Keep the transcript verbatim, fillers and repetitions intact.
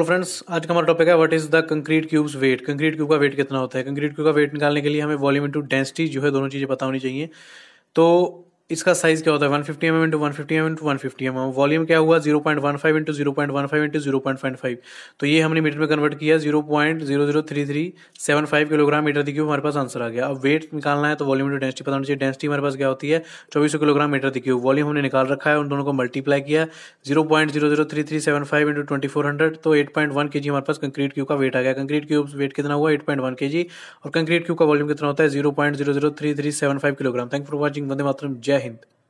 Hello friends, आज का हमारा टॉपिक है what is the concrete cubes weight. Concrete cube का वेट कितना होता है। कंक्रीट क्यूब का वेट निकालने के लिए हमें वॉल्यूम इंटू डेंसिटी जो है दोनों चीज़ें पता होनी चाहिए। तो इसका साइज क्या होता है one fifty M M into one fifty M M into one fifty M M. Volume क्या हुआ zero point one five into zero point one five into zero point five five. तो ये हमने मीटर में convert किया zero point zero zero three three seven five kilogram metre the cube हमारे पास answer आ गया। अब वेट निकालना है तो वॉल्यूम इंटू डेंसिटी पता होनी चाहिए। डेंसिटी हमारे पास क्या होती है चौबीस सौ kilogram metre the cube. Volume हमने निकाल रखा है, उन दोनों को मल्टीप्लाई किया zero point zero zero three three seven five into twenty four hundred तो eight point one K G हमारे पास कंक्रीट क्यूब का वेट आ गया। कंक्रीट क्यूब वेट कितना हुआ एट पॉइंट वन के जी और कंक्रीट क्यूब का वॉल्यूम कितना होता है zero point zero zero three three seven five kilogram. Thank for watching. वंदे मातरम। जय हिंद।